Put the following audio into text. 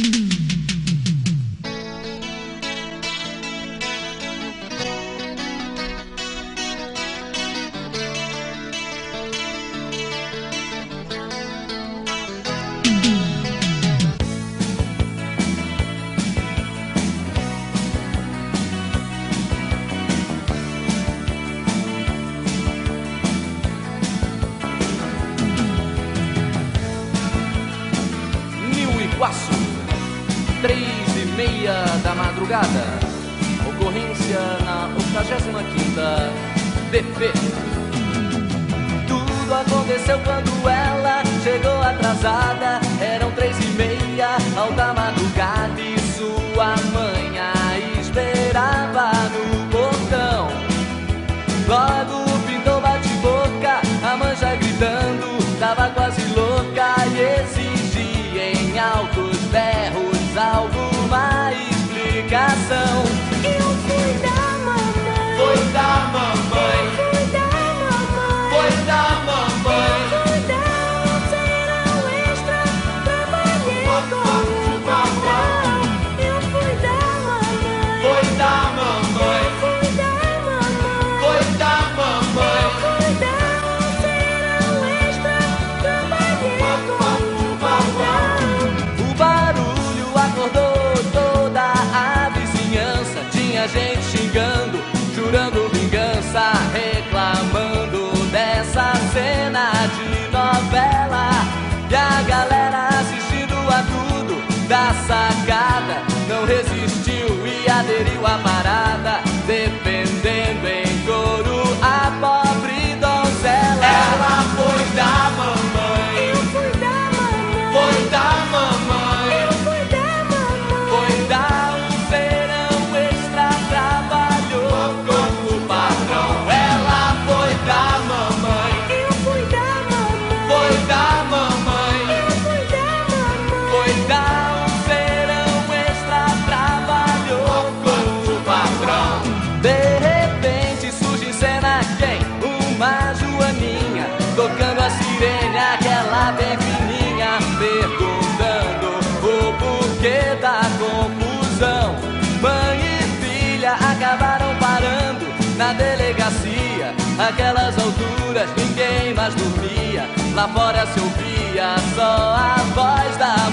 Iguaçu, 3:30 da madrugada. Ocorrência na 85ª BP. Tudo aconteceu quando ela chegou atrasada. Eram 3:30, alta madrugada, e sua mãe a esperava no portão. Logo pintou bate-boca, a mãe já gritando, tava quase louca e exigia em altos berros alguma explicação. Eu fui da mamãe. Foi da mamãe. Fui da mamãe. Foi da mamãe. Fui dar um serão extra. Trabalhei com o patrão. Eu fui da mamãe. Foi da mamãe. Fui da mamãe. Foi da mamãe. Fui dar um serão extra. Trabalhei com o patrão. O barulho acordou toda a vizinhança. Tinha gente xingando, jurando vingança, reclamando dessa cena de novela. E a galera assistindo a tudo da sacada não resistiu e aderiu à parada, defendendo em coro a pobre donzela. Ela foi da mamãe. Eu fui da mamãe. Foi da mamãe. Eu fui da mamãe. Foi dar um verão extra, trabalhou com o patrão. Ela foi da mamãe. Eu fui da mamãe. Foi da mamãe. Eu fui da mamãe. Foi dar um verão extra, trabalhou com o patrão. De repente surge em cena quem? Uma joaninha, tocando a sirene, aquela bem fininha, perguntando o porquê da confusão. Mãe e filha acabaram parando na delegacia. Aquelas alturas ninguém mais dormia. Lá fora se ouvia só a voz da